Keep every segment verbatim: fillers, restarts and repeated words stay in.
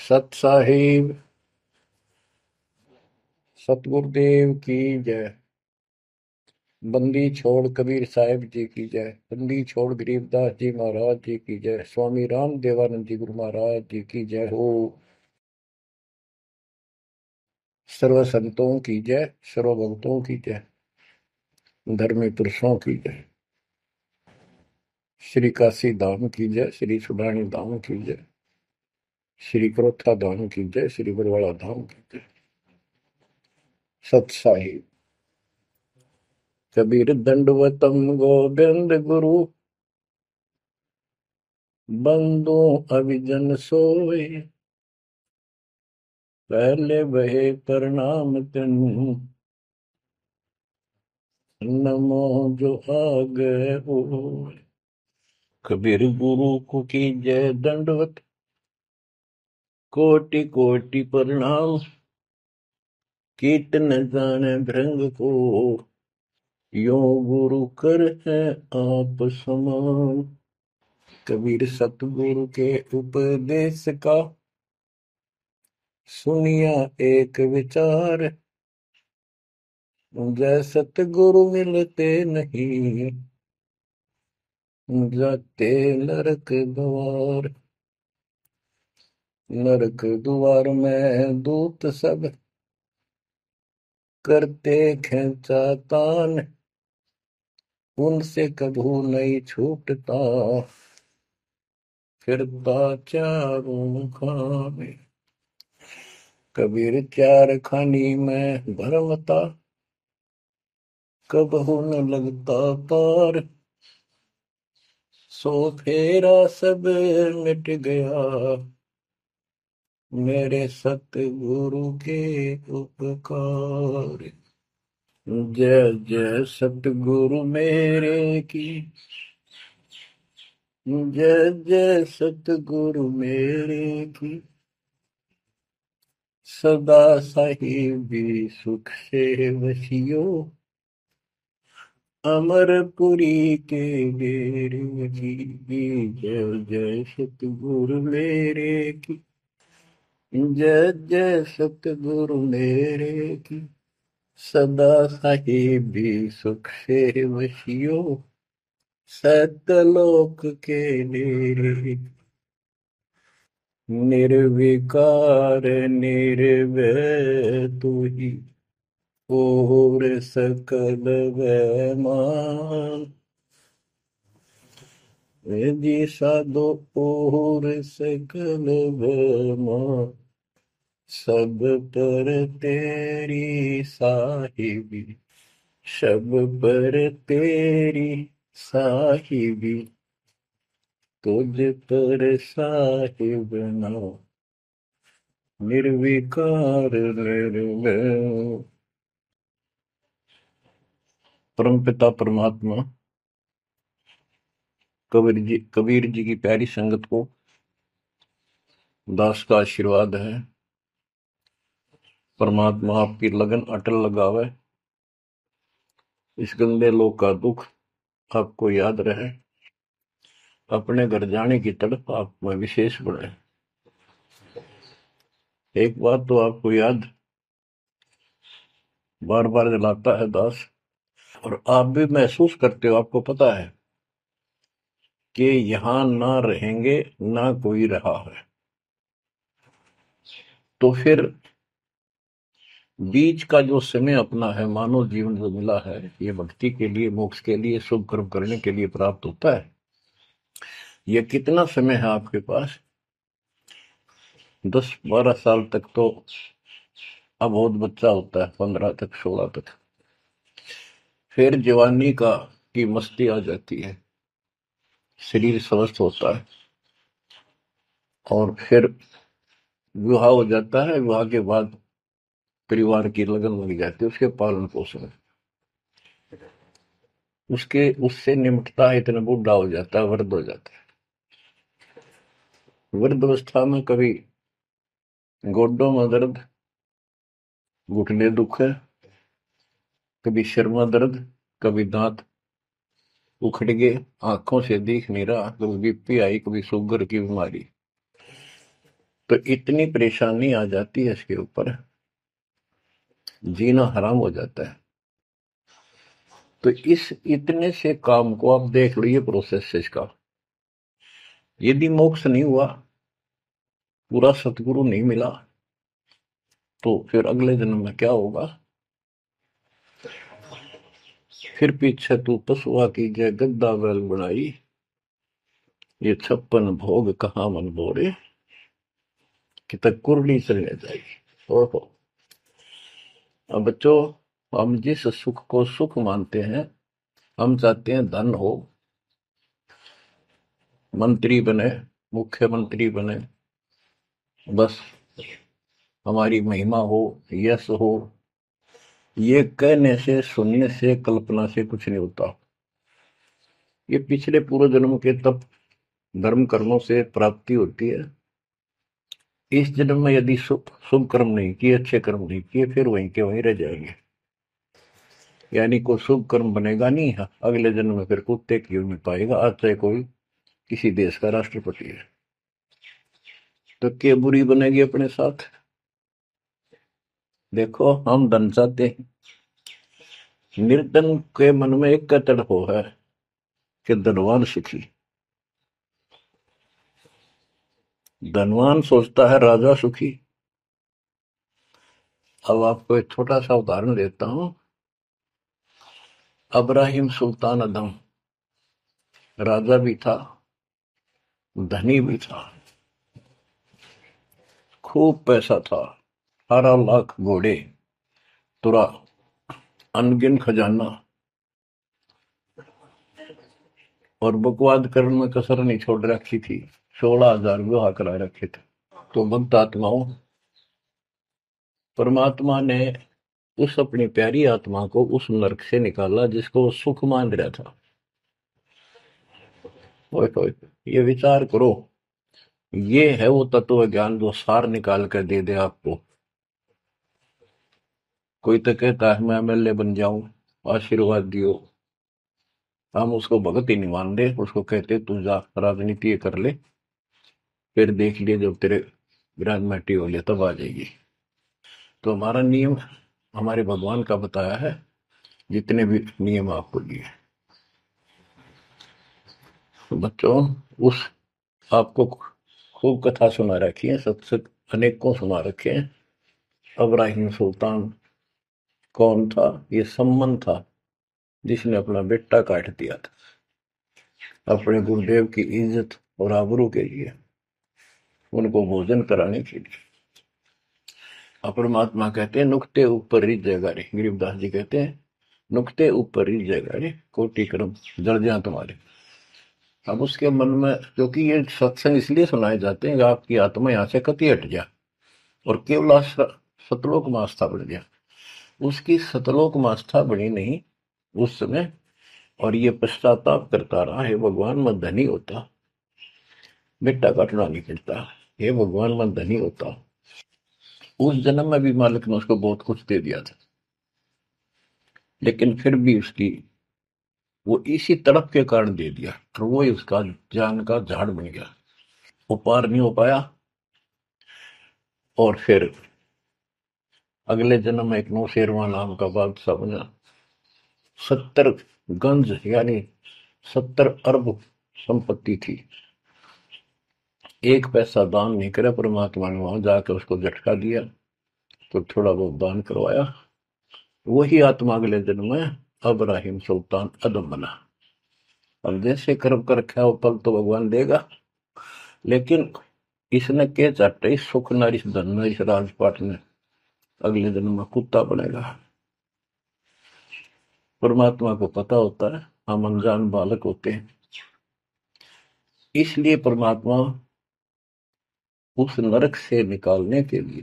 सत साहिब सतगुरुदेव की जय। बंदी छोड़ कबीर साहिब जी की जय। बंदी छोड़ गरीबदास जी महाराज जी की जय। स्वामी राम देवानंद जी गुरु महाराज जी की जय हो। सर्व संतों की जय, सर्व भक्तों की जय, धर्मी पुरुषों की जय। श्री काशी धाम की जय, श्री सुडानी धाम की जय, श्री क्रोथा धाम की जय, श्री बरवाड़ा धाम की जय। सत साहिब कबीर दंडवतम गोविंद गुरु, बंदो अभिजन सोए, पहले बहे प्रणाम तिन, नमो जो आगे हो। कबीर गुरु को की जय दंडवत, कोटि कोटि प्रणाम, कीर्तन जाने भृंग को, यो गुरु कर है आप समान। कबीर सतगुरु के उपदेश का, सुनिया एक विचार, जय सतगुरु मिलते नहीं, जाते नरक द्वार। नरक द्वार में दूत सब, करते खेचा तान, उनसे कभू नहीं छूटता, फिरता चारों खाने। कबीर चार खानी में भरमता, कबहू न लगता पार, सो फेरा सब मिट गया, मेरे सतगुरु के उपकार। जय जय सतगुरु मेरे की, जय जय सतगुरु मेरे की, सदा साहिबी सुख से वसियो, अमरपुरी के डेरे की। जय जय सतगुरु मेरे की, जय जय सतगुरु मेरे की, सदा साहिबी सुख से वसियो, सतलोक के डेरे। निर्विकार निर्भय तू ही, और सकल वैमान। जी साधो और सकल वैमान, सब पर तेरी साहिबी, सब पर तेरी साहिबी, तुझ पर साहिब ना, निर्विकार निर्भय। परमपिता परमात्मा कबीर जी कबीर जी की प्यारी संगत को दास का आशीर्वाद है। परमात्मा आपकी लगन अटल लगावे, इस गंदे लोक का दुख आपको याद रहे, अपने घर जाने की तड़प आप में विशेष बढ़े। एक बात तो आपको याद बार बार दिलाता है दास, और आप भी महसूस करते हो, आपको पता है कि यहां ना रहेंगे ना कोई रहा है, तो फिर बीच का जो समय अपना है, मानव जीवन जो मिला है, ये भक्ति के लिए, मोक्ष के लिए, शुभ कर्म करने के लिए प्राप्त होता है। ये कितना समय है आपके पास? दस बारह साल तक तो अब बहुत बच्चा होता है, पंद्रह तक, सोलह तक, फिर जवानी का की मस्ती आ जाती है, शरीर स्वस्थ होता है, और फिर विवाह हो जाता है। विवाह के बाद परिवार की लगन लग जाती है, उसके पालन पोषण, उसके उससे निमटता है, इतना बूढ़ा हो जाता है, वृद्ध हो जाता है। वृद्ध अवस्था में कभी गोडों में दर्द, घुटने दुख है, कभी सिर में दर्द, कभी दांत उखड़ गए, आंखों से दिख नहीं रहा, कभी बीपी आई, कभी शुगर की बीमारी। तो इतनी परेशानी आ जाती है इसके ऊपर, जीना हराम हो जाता है। तो इस इतने से काम को आप देख लो, ये प्रोसेस है इसका। यदि मोक्ष नहीं हुआ, पूरा सतगुरु नहीं मिला, तो फिर अगले जन्म में क्या होगा? फिर पीछे तू पशुआ की जय गद्दा बैल बनाई, ये छप्पन भोग कहाँ मन बोरे, कि तक कुरली चलने जाएगी। ओहो। अब बच्चों, हम जिस सुख को सुख मानते हैं, हम चाहते हैं धन हो, मंत्री बने, मुख्यमंत्री बने, बस हमारी महिमा हो, यश हो। ये कहने से, सुनने से, कल्पना से कुछ नहीं होता। ये पिछले पूर्व जन्म के तप धर्म कर्मों से प्राप्ति होती है। इस जन्म में यदि शुभ शुभ कर्म नहीं किए, अच्छे कर्म नहीं किए, फिर वहीं के वहीं रह जाएंगे। यानी कोई शुभ कर्म बनेगा नहीं, अगले जन्म में फिर कुत्ते की में पाएगा, आज चाहे कोई किसी देश का राष्ट्रपति है। तो क्या बुरी बनेगी अपने साथ? देखो, हम धन चाहते हैं, निर्धन के मन में एक का तड़प है कि धनवान सुखी। धनवान सोचता है राजा सुखी। अब आपको एक छोटा सा उदाहरण देता हूं। अब्राहिम सुल्तान अदम राजा भी था, धनी भी था, खूब पैसा था, अठारह लाख घोड़े, तुरा, अनगिन खजाना, और बकवाद करने में कसर नहीं छोड़ रखी थी। सोलह हजार विवाह करा रखे थे। तो भक्त आत्माओं, परमात्मा ने उस अपनी प्यारी आत्मा को उस नरक से निकाला जिसको वो सुख मान रहा था। ओए ओए, ये विचार करो, ये है वो तत्व ज्ञान जो सार निकाल कर दे दे आपको। कोई तो कहता है मैं एमएलए बन जाऊं, आशीर्वाद दियो। हम उसको भगत ही नहीं मान रहे, उसको कहते तू जा राजनीति कर ले, फिर देख लिए जब तेरे ग्रांड हो लिया तब आ जाएगी। तो हमारा नियम हमारे भगवान का बताया है, जितने भी नियम आपको दिए। तो बच्चों, उस आपको खूब कथा सुना रखी है, सत्संग अनेकों सुना रखे हैं। अब्राहिम सुल्तान कौन था? ये सम्मन था जिसने अपना बेटा काट दिया था अपने गुरुदेव की इज्जत और आबरू के लिए, उनको भोजन कराने के लिए। परमात्मा कहते हैं नुक्ते ऊपर रिझ जाएगा रे, गरीबदास जी कहते हैं नुक्ते ऊपर रिझ जाएगा रे, कोटि कर्म जड़ जाए तुम्हारे। अब उसके मन में, क्योंकि ये सत्संग इसलिए सुनाए जाते हैं कि आपकी आत्मा यहां से कति हट जाए और केवल सतलोक में आस्था बढ़ जाए। उसकी सतलोक में आस्था बनी नहीं उस समय, और ये पश्चाताप करता रहा, हे भगवान मैं धनी होता, बेटा काटना नहीं पड़ता, हे भगवान मैं धनी होता। उस जन्म में भी मालिक ने उसको बहुत कुछ दे दिया था, लेकिन फिर भी उसकी वो इसी तड़प के कारण दे दिया, और वो ही उसका जान का झाड़ बन गया। वो पार नहीं हो पाया, और फिर अगले जन्म में एक नौशेरवा नाम का बादशाह बना। सत्तर गंज यानी सत्तर अरब संपत्ति थी। एक पैसा दान नहीं करे, परमात्मा ने वहां जाकर उसको झटका दिया तो थोड़ा बहुत दान करवाया। वही आत्मा अगले जन्म में अब्राहिम सुल्तान अदम बना। अब जैसे कर्म कर रखा है वो फल तो भगवान देगा, लेकिन इसने के चाटे इस सुख न इस धन न इस राजपाट में अगले जन्म में कुत्ता बनेगा। परमात्मा को पता होता है हम अनजान बालक होते हैं, इसलिए परमात्मा उस नरक से निकालने के लिए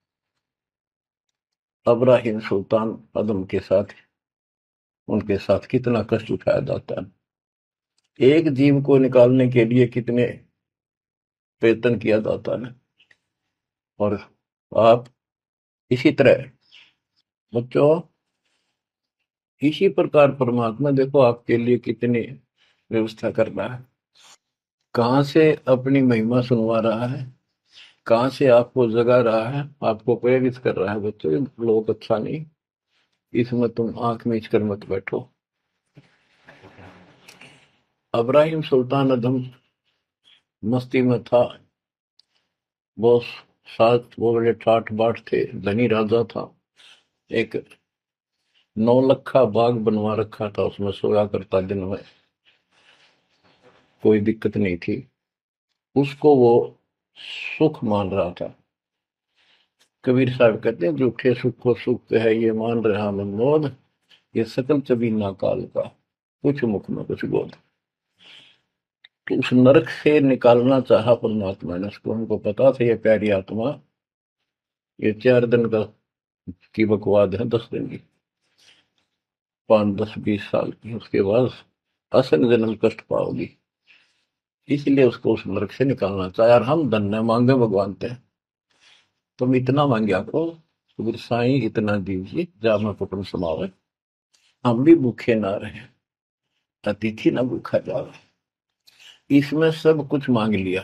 अब्राहिम सुल्तान अदम के साथ उनके साथ कितना कष्ट उठाया जाता है। एक जीव को निकालने के लिए कितने प्रयत्न किया जाता है। और आप इसी तरह बच्चों, इसी प्रकार परमात्मा देखो आपके लिए कितनी व्यवस्था कर रहा है, कहां से अपनी महिमा सुनवा रहा है। कहाँ से आपको जगा रहा है, आपको प्रेरित कर रहा है बच्चों, ये लोग अच्छा नहीं, इसमें तुम आंख मीच कर मत बैठो। अब्राहिम सुल्तान अदम मस्ती में था, वो सात वो बड़े ठाठ बाट थे, धनी राजा था। एक नौ लखा बाग बनवा रखा था, उसमें सोया करता दिन में, कोई दिक्कत नहीं थी उसको, वो सुख मान रहा था। कबीर साहब कहते हैं, झूठे सुख को सुख है ये मान रहा मनमोद, ये सकल चबीना काल का, कुछ मुख में कुछ बोध। तो उस नरक से निकालना चाहा परमात्मा ने उसको, हमको पता था ये प्यारी आत्मा ये चार दिन का की बकवाद है, दस दिन की, पांच दस बीस साल की, उसके बाद असल जन्म कष्ट पाओगी, इसलिए उसको उस नरक से निकालना चाहे। और हम धन्य मांगे भगवान थे, तुम इतना मांगे आपको, तो साईं इतना दीजिए जामा कुटुंब समावे, हम भी भूखे ना रहे, अतिथि ना भूखा जावे। इसमें सब कुछ मांग लिया।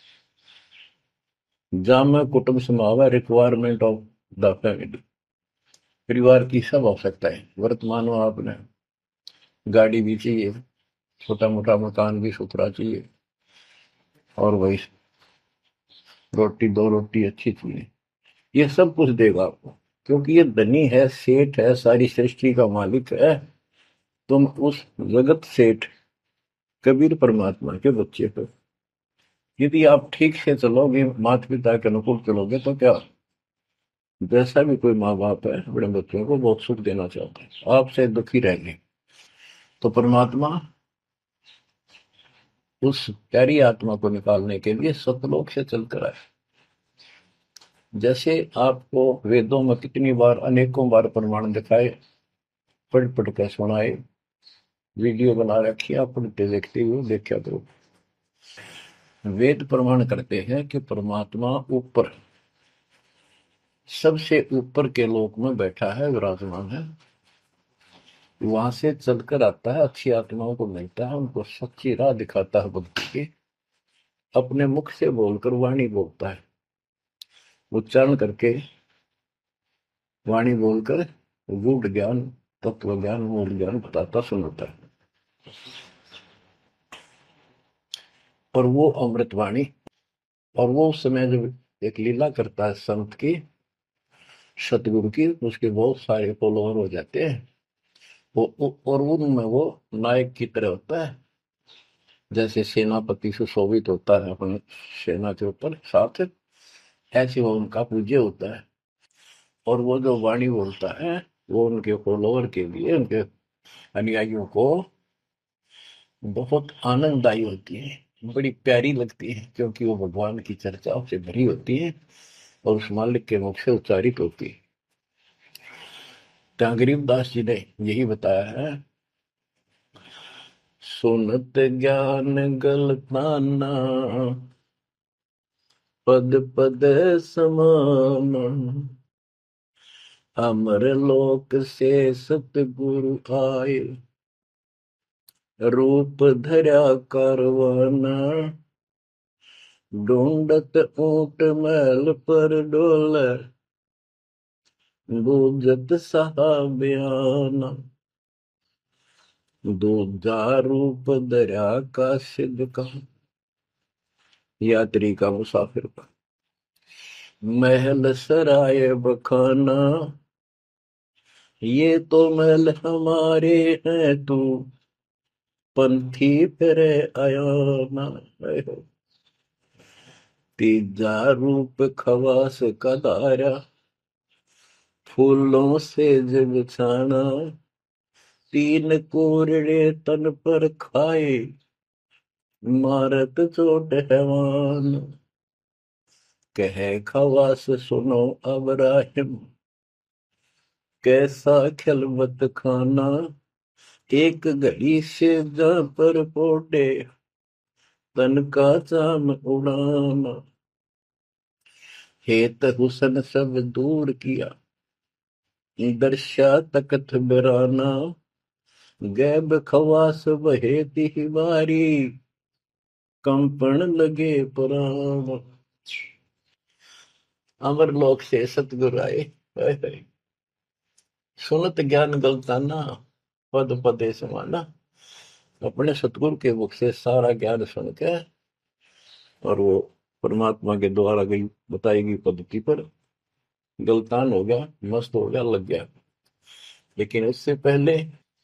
जामा कुटुंब समावे, रिक्वायरमेंट ऑफ द फैमिली, परिवार की सब आवश्यकताएं। वर्तमान में आपने गाड़ी भी चाहिए, छोटा मोटा मकान भी सुथरा चाहिए, और वही रोटी दो रोटी अच्छी चाहिए, ये सब कुछ देगा आपको, क्योंकि ये धनी है, सेठ है, सारी सृष्टि का मालिक है। तुम उस जगत सेठ कबीर परमात्मा के बच्चे हो। यदि आप ठीक से चलोगे, माता पिता के अनुकूल चलोगे, तो क्या, जैसा भी कोई माँ बाप है अपने बच्चों को बहुत सुख देना चाहते हैं, आपसे दुखी रहेंगे, तो परमात्मा उस प्यारी आत्मा को निकालने के लिए सतलोक से चलकर आए। जैसे आपको वेदों में कितनी बार, अनेकों बार प्रमाण दिखाए, पढ़ पढ़ कर सुनाए, वीडियो बना रखी, आप पढ़ते देखते हुए देखा करो। वेद प्रमाण करते हैं कि परमात्मा ऊपर, सबसे ऊपर के लोक में बैठा है, विराजमान है, वहां से चलकर आता है, अच्छी आत्माओं को मिलता है, उनको सच्ची राह दिखाता है भक्ति की, अपने मुख से बोलकर वाणी बोलता है, उच्चारण करके वाणी बोलकर गूढ़ ज्ञान, तत्व ज्ञान, मूल ज्ञान बताता सुनाता है। और वो अमृतवाणी, और वो उस समय जब एक लीला करता है संत की, सतगुरु की, उसके बहुत सारे फॉलोअर हो जाते हैं, वो, वो और उनमें वो नायक की तरह होता है, जैसे सेनापति सुशोभित होता है अपने सेना के ऊपर साथ, ऐसे वो उनका पूज्य होता है। और वो जो वाणी बोलता है, वो उनके फॉलोअर के लिए, उनके अनुयायियों को बहुत आनंददायी होती है, बड़ी प्यारी लगती है, क्योंकि वो भगवान की चर्चाओं से भरी होती है और उस मालिक के मुख से उच्चारित होती है। तो गरीबदास जी ने यही बताया है, सुनत ज्ञान गलताना, पद पद समान, अमर लोक से सतगुरु आए, रूप धरा करवाना, ढूंढत ऊंट मैल पर डोले, बूझत साहबियाना, दूजा रूप दरिया का सिद्ध का, यात्री का, मुसाफिर का, महल सराय बखाना, ये तो महल हमारे हैं, तू पंथी फिरे आयाना। तीजा रूप खवास का दारा, फूलों से जब छाना, तीन कोरड़े तन पर खाए, मारत चोट हैवान, कहे खवास सुनो अबराहिम, कैसा खिलवत खाना, एक घड़ी से जा पर पोटे, तन का चाम उड़ाना, हेत हुसन सब दूर किया, दर्शा तकत बिराना, गैब खवास बहे तिहवारी, कंपन लगे पुराण। अमर लोक से सतगुरु आए, हाय हाय। सुनत ज्ञान गलताना, पद पदे समाना। अपने सतगुरु के मुख से सारा ज्ञान सुन के और वो परमात्मा के द्वारा गई बताई गई पद्धति पर गलतान हो गया, मस्त हो गया, लग गया। लेकिन उससे पहले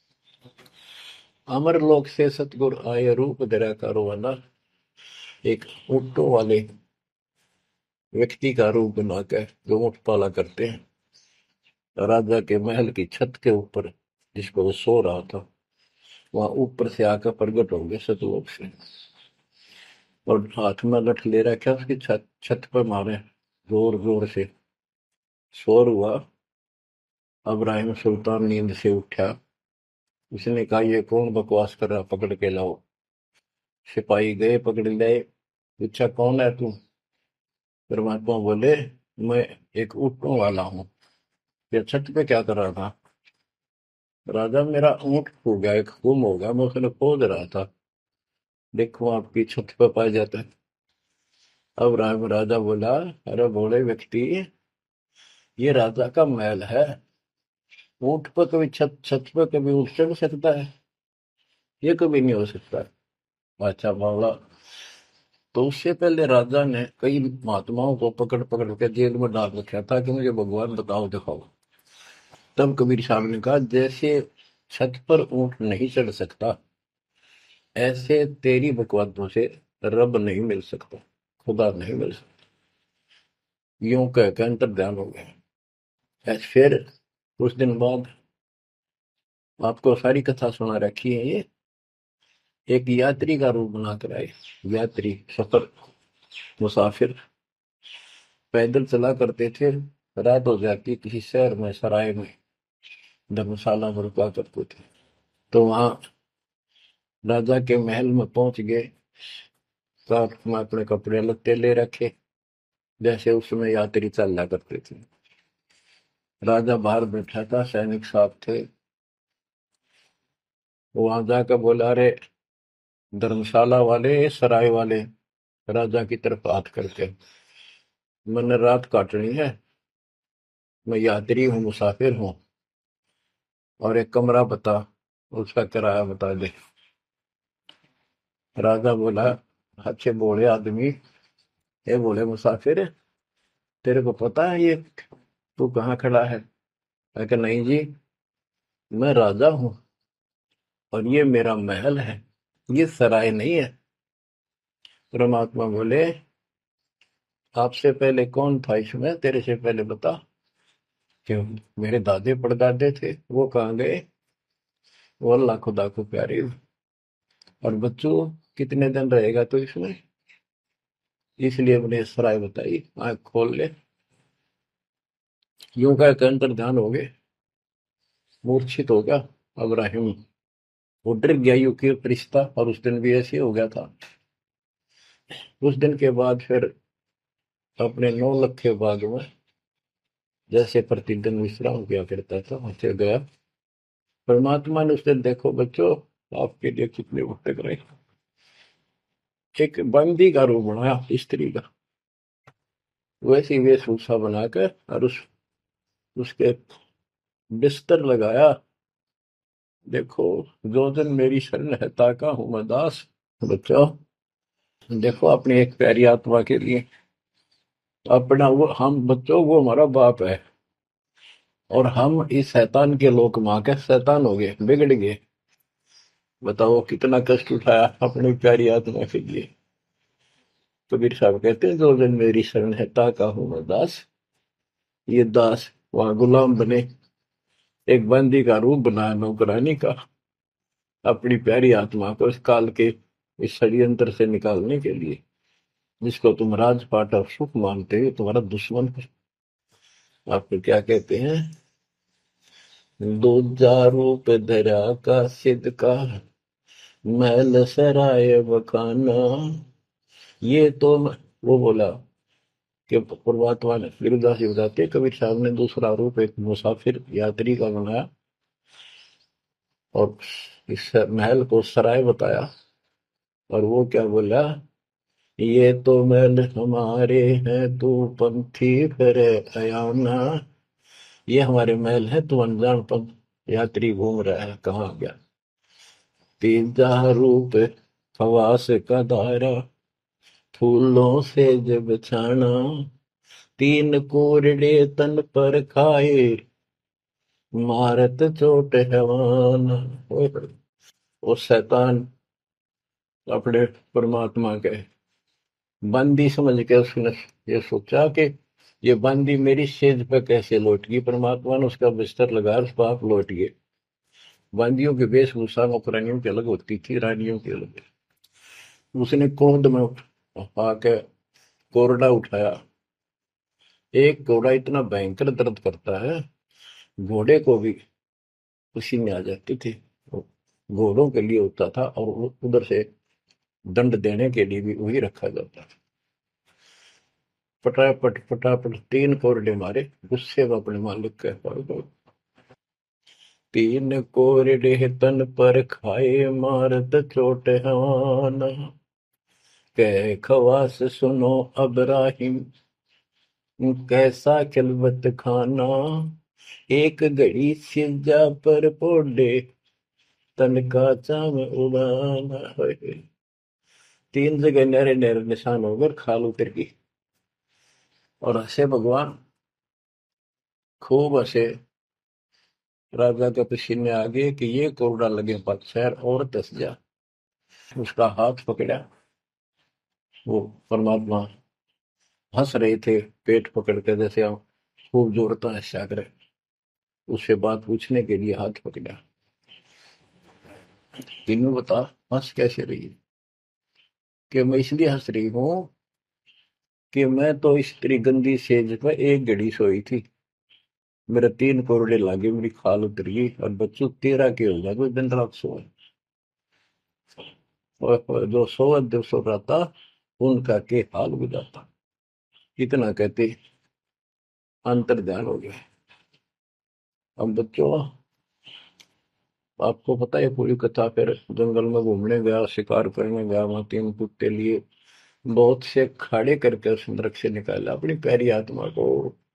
अमर लोक से सतगुरु आए, रूप धरा कारोबाना। एक ऊँटों वाले व्यक्ति का रूप बनाकर जो ऊँट पाला करते हैं, राजा के महल की छत के ऊपर जिसको वो सो रहा था, वहां ऊपर से आकर प्रकट हो गए सतलोक से, और हाथ में लठ ले रखा, उसकी छत छत पर मारे जोर जोर से। शोर हुआ। अब्राहिम सुल्तान नींद से उठा। उसने कहा, ये कौन बकवास कर रहा, पकड़ के लाओ। सिपाही गए, पकड़ लाए। पूछा, कौन है तू? परमात्मा बोले, मैं एक ऊँटों वाला हूँ। ये छत पे क्या कर रहा था? राजा, मेरा ऊँट खो गया, एक गुम हो गया, मैं उसने खोज रहा था, देखो आपकी छत पे पाया जाता है। अब राम राजा बोला, अरे भोले व्यक्ति, ये राजा का महल है, ऊँट पर कभी छत छत पर कभी ऊँट चढ़ सकता है? ये कभी नहीं हो सकता। अच्छा बावला। तो उससे पहले राजा ने कई महात्माओं को पकड़ पकड़ के जेल में डाल रखा था कि मुझे भगवान बताओ, दिखाओ। तब कबीर साहब ने कहा, जैसे छत पर ऊँट नहीं चढ़ सकता, ऐसे तेरी बकवादों से रब नहीं मिल सकता, खुदा नहीं मिल सकता। यूं कह के अंतर ध्यान हो गया। ऐसे फिर कुछ दिन बाद आपको सारी कथा सुना रखी है। ये एक यात्री का रूप बनाकर आए। यात्री, सफर, मुसाफिर पैदल चला करते थे। रात हो जाती, किसी शहर में, सराय में, धर्मशाला में रुका करते थे। तो वहां राजा के महल में पहुंच गए। साथ में अपने कपड़े लत्ते ले रखे, जैसे उसमें यात्री चला करते थे। राजा बाहर बैठा था, सैनिक साथ थे। वहां जाकर बोला, अरे धर्मशाला वाले, सराय वाले, राजा की तरफ हाथ करके, मैंने रात काटनी है, मैं यात्री हूँ, मुसाफिर हूँ, और एक कमरा बता, उसका किराया बता दे। राजा बोला, अच्छे बोले आदमी, ये बोले मुसाफिर, तेरे को पता है ये तू कहाँ खड़ा है? मैं कहा, नहीं जी, मैं राजा हूँ और ये मेरा महल है, ये सराय नहीं है। परमात्मा बोले, आपसे पहले कौन था इसमें, तेरे से पहले बता। क्यों? मेरे दादे परदादे थे, वो कहाँ गए? वो अल्लाह खुदा को प्यारे। और बच्चों, कितने दिन रहेगा तो इसमें? इसलिए मैंने सराय बताई, आंख खोल ले। यूं कह के अंतर ध्यान हो गए, मूर्छित हो गया अब्राहिम। वो डर गया, यू की रिश्ता, और उस दिन भी ऐसे हो गया था। उस दिन के बाद फिर अपने नौ लखे बाग में जैसे प्रतिदिन विश्राम किया करता था, वहां गया। परमात्मा ने उस दिन, देखो बच्चों, आपके लिए कितने भटक रहे, एक बंदी का रूप बनाया, स्त्री का, वैसी वेशभूषा बनाकर, और उस उसके बिस्तर लगाया। देखो, जो दिन मेरी शरण है, ताका हूं मैं दास। बच्चों, देखो अपनी एक प्यारी आत्मा के लिए अपना, वो हम बच्चों, वो हमारा बाप है, और हम इस शैतान के लोक मां के शैतान हो गए, बिगड़ गए। बताओ कितना कष्ट उठाया अपनी प्यारी आत्मा के लिए। कबीर साहब कहते हैं, जो दिन मेरी शरण है, ताका हूं मैं दास। ये दास वहां गुलाम बने, एक बंदी का रूप बनाया नौकरानी का, अपनी प्यारी आत्मा को इस काल के इस षड्यंत्र से निकालने के लिए। जिसको तुम राजपाट और सुख मानते हो, तुम्हारा दुश्मन है। आपको क्या कहते हैं? दूजा रूप धरा का सिद्ध का, महल सराय बखाना। ये तो वो बोला कि परमात्मा ने, गिरिदास जी बताते हैं, कबीर साहब ने दूसरा रूप एक मुसाफिर यात्री का बनाया, और इस महल को सराय बताया। और वो क्या बोला ये तो महल हमारे हैं, तू पंथी फिर अयाना। ये हमारे महल है, तू अनजान पंथ यात्री घूम रहा है, कहाँ गया। तीजा रूप खवास का दायरा, फूलों से जब छाना। तीन कोरडे तन पर खाए, मारत चोट हैवान। वो शैतान अपने परमात्मा के बंदी समझ के उसने ये सोचा कि ये बंदी मेरी सेज पे कैसे लौट गई। परमात्मा ने उसका बिस्तर लगा, उस पाप लौट गए। बंदियों की वेशभूषा नौकरानियों की अलग होती थी, रानियों की अलग। उसने क्रोध में आके कोरडा उठाया। एक कोरडा इतना भयंकर दर्द करता है, घोड़े को भी उसी में आ जाती थी। घोड़ों के लिए होता था, और उधर से दंड देने के लिए भी वही रखा जाता था। फटाफट फटाफट तीन कोरडे मारे, गुस्से में अपने मालिक के पास। तीन कोरडे तन पर खाए, मारत चोट हवाना। कह खवास सुनो अबराहिम, कैसा खिलवत खाना। एक घड़ी सिजा पर पोडे, तन का चाम उड़ाना। तीन जगह नहरे नहरे निशान होकर खाल उतर की। और हंसे भगवान, खूब हंसे। राजा के पसीने आ गए कि ये कोरडा लगे पत्थर और दस जा। उसका हाथ पकड़ा। वो परमात्मा हंस रहे थे, पेट पकड़ के, जैसे हम खूब जोरता है सागर। उससे बात पूछने के लिए हाथ पकड़ा। तीनों बता, हंस कैसे रही है? कि मैं इसलिए हंस रही हूँ कि मैं तो इस तेरी गंदी सेज पर एक घड़ी सोई थी, मेरे तीन कोरडे लागे, मेरी खाल उतर गई, और बच्चों तेरा के हो गया कोई दिन रात सोए। और जो सोवत जो सो रहा था, उनका के हाल बुझाता। इतना कहते अंतर ध्यान हो गया। अब बच्चों, आपको पता है पूरी कथा। फिर जंगल में घूमने गया, शिकार करने गया, वहां तीन कुत्ते लिए, बहुत से खाड़े करके उस नरक से निकाला अपनी प्यारी आत्मा को।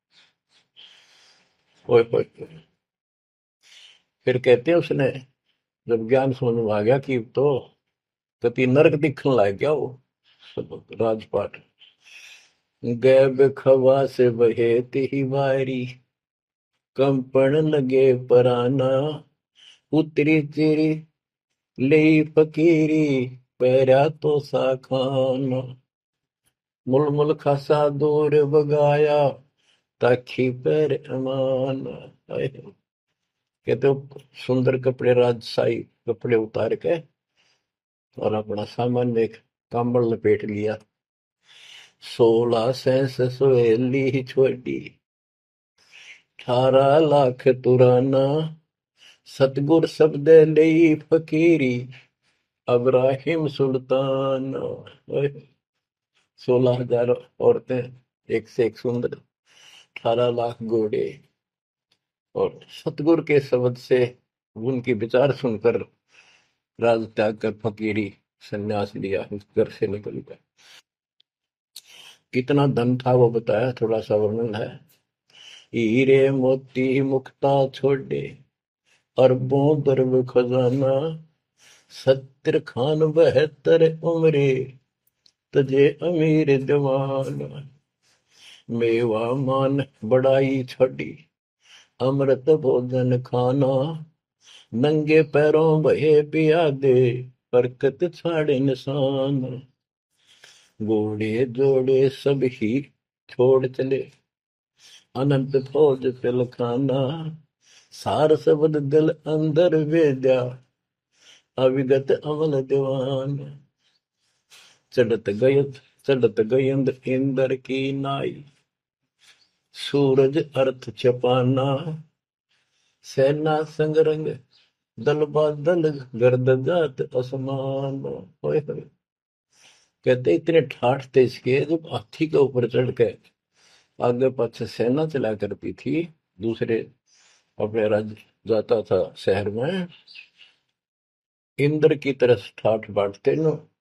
ओए ओए ओए। फिर कहते हैं उसने जब ज्ञान समझ में आ गया कि तो कति नरक दिखने लग गया वो। सब राजपाट गैब खवा से बहे ही वारी, कंपन लगे पराना। उतरी चिरी ले फकीरी, पैरा तो सा खाना। मुलमुल खासा दूर बगाया, ताखी पैर अमान। कहते हो सुंदर कपड़े, राजशाही कपड़े उतार के, और अपना सामान एक कंबल लपेट लिया। सोलह सैस सोहेली छोटी, अठारह लाख तुराना। सतगुर शब्द ले फकीरी, अब्राहिम सुल्तान। सोलह हजार औरतें, एक से एक सुंदर, अठारह लाख घोड़े, और सतगुरु के शब्द से उनकी विचार सुनकर राज त्याग कर फकीरी संन्यास लिया, उस घर से निकल गया। कितना धन था वो बताया, थोड़ा सा वर्णन है। हीरे मोती मुक्ता छोड़े, अरबों दरब खजाना। सत्तर खान बहत्तर उम्रे, तजे अमीर जवान। मेवा मान बड़ाई छड़ी, अमृत भोजन खाना। नंगे पैरों बहे पियादे, बरकत छाड़े निशान। घोड़े जोड़े सब ही छोड़ चले, अनंत फौज पिल खाना। सार शब्द दिल अंदर वेद्या, अविगत अमल दीवान। चढ़त गयत चढ़त गयंद इंद्र की नाई, सूरज अर्थ छपाना। सेना संग रंग दल बादल, गर्द जात असमान। होए होए। कहते इतने ठाठ थे इसके, जब हाथी के ऊपर चढ़ के आगे पाछे सेना चला करती थी, दूसरे अपने राज्य जाता था शहर में, इंद्र की तरह ठाठ बांटते न।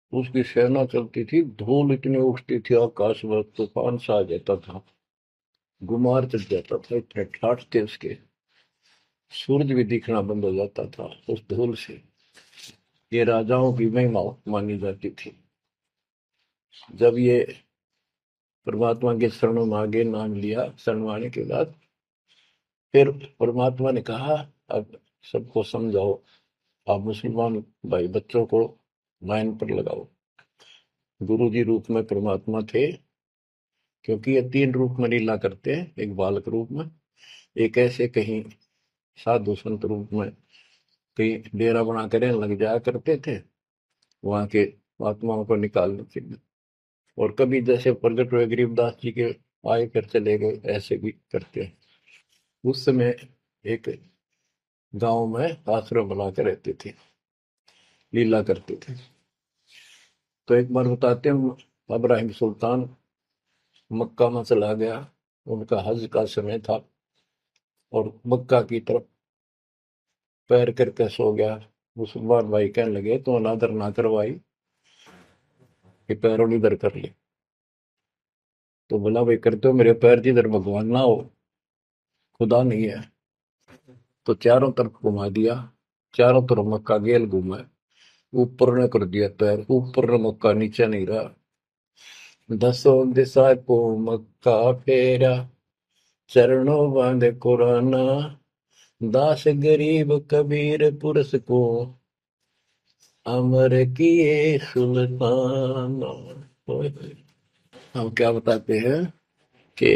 उसकी सेना चलती थी, धूल इतनी उठती थी आकाश में, तूफान सा आ जाता था, गुमार चढ़ जाता था, इतने ठाठ थे उसके, सूरज भी दिखना बंद हो जाता था उस धूल से। ये राजाओं की महिमा मानी जाती थी। जब ये परमात्मा के शरणों में आगे नाम लिया, शरण आने के बाद फिर परमात्मा ने कहा, अब सबको समझाओ, आप मुसलमान भाई बच्चों को लाइन पर लगाओ। गुरु जी रूप में परमात्मा थे, क्योंकि ये तीन रूप में लीला करते हैं, एक बालक रूप में, एक ऐसे कहीं साधु संत रूप में कहीं डेरा बना कर लग जाया करते थे वहां के आत्माओं को निकालने के लिए, और कभी जैसे प्रगट हुए गरीबदास जी के आए कर चले गए, ऐसे भी करते हैं। उस समय एक गांव में आश्रम बना कर रहते थे, लीला करते थे। तो एक बार बताते हैं, इब्राहिम सुल्तान मक्का में चला गया, उनका हज का समय था, और मक्का की तरफ पैर करके सो गया। मुसलमान भाई कहने लगे, तो अनादर ना करवाई कि पैरों इधर कर ले। तो बोला, भाई करते हो मेरे पैर जिधर भगवान ना हो, खुदा नहीं है। तो चारों तरफ घुमा दिया, चारों तरफ मक्का गेल घूमा, ऊपर ने कर दिया पैर, ऊपर ने मक्का, नीचे नहीं रहा। दसों दिशा को मक्का फेरा, चरणों बांधे कुराना, दास गरीब कबीर पुरस को, अमर किए सुल्तान। हम क्या बताते हैं कि